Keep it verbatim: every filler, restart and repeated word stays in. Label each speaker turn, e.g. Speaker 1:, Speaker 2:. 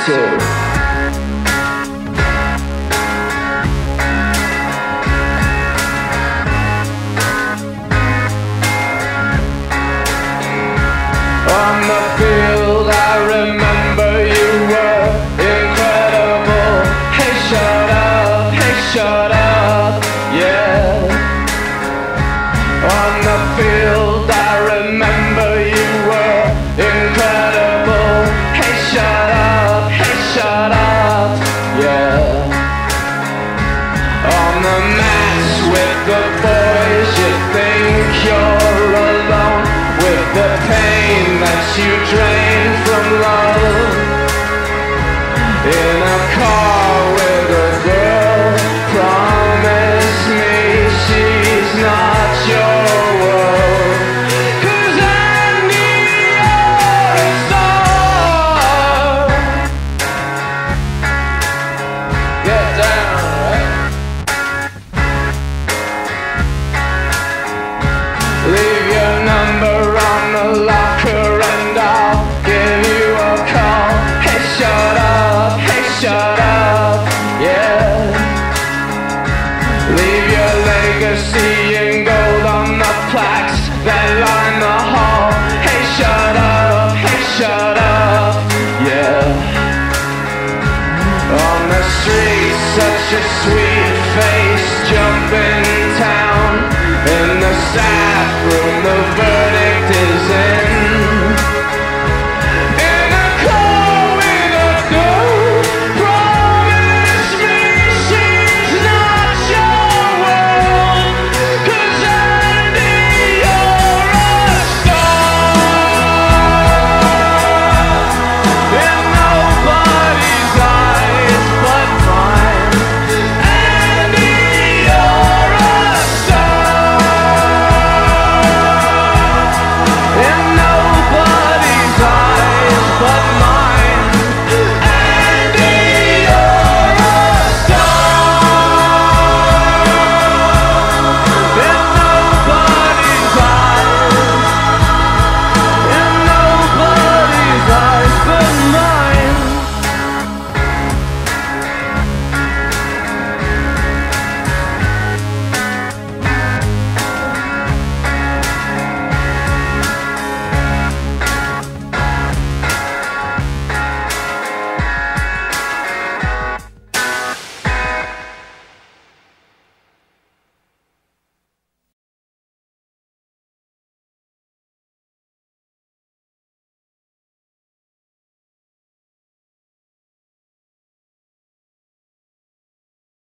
Speaker 1: too. On the field I remember you were incredible. Hey, shut up, hey, shut up, yeah. On the field I remember you were incredible. Hey, shut up, hey, shut up, yeah. On the mats with the boys you think you're alone, with the pain that you drain from love. In a car with a girl, promise me she's not your world. 'Cause I need your star. Get down, right? Leave your number on the locker and I'll give you a call. Hey, shut up, hey, shut up, yeah. Leave your legacy in gold on the plaques that line the hall. Hey, shut up, hey, shut up, yeah. On the street, such a sweet face, jumping town. In the staff room, the verdict